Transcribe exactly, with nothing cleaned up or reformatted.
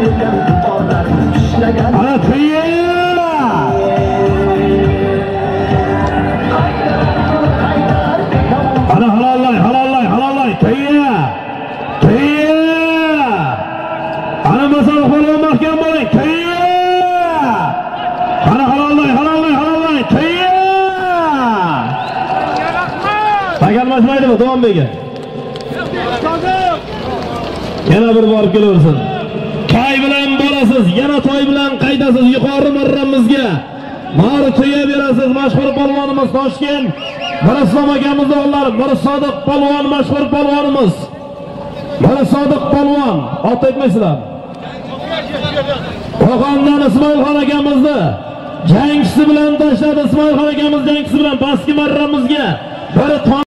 Ana tayyor. Ana halollay, halollay, halollay, tayyor. Tayyor. Ana masal qo'lga mahkam bo'ling, tayyor. Ana halollay, halollay, halollay, tayyor. Tagalmashmaydimi Do'mbega? Yana bir borib kelaversin. Toy bilan borasiz, yana toy bilan qaydasiz yuqori marramizga. Mari to'ya berasiz, mashhur polvonimiz Toshkent. Biri Islom akamiz o'g'illari, biri Sodiq polvon, mashhur polvonimiz. Biri Sodiq polvon, ot aytmaysizlar. Qo'qondan Ismoilxon akamizni jangchisi bilan tashladi, Ismoilxon akamiz jangchisi bilan pastki marramizga. Biri